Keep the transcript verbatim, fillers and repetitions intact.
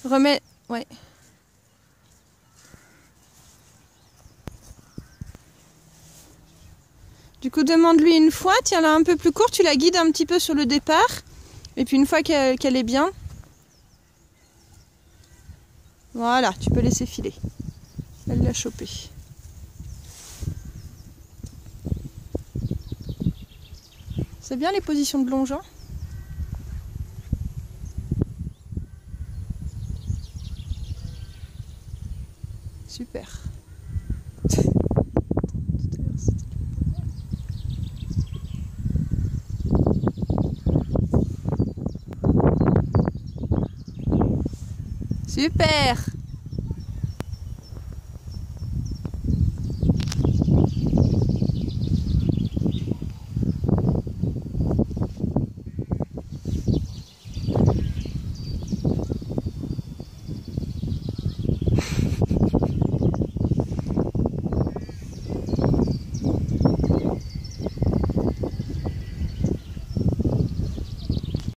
Remets... Ouais. Du coup, demande-lui une fois, tiens-la un peu plus courte, tu la guides un petit peu sur le départ. Et puis une fois qu'elle qu'elle est bien, voilà, tu peux laisser filer. Elle l'a chopé. C'est bien les positions de longeant. Super. Super.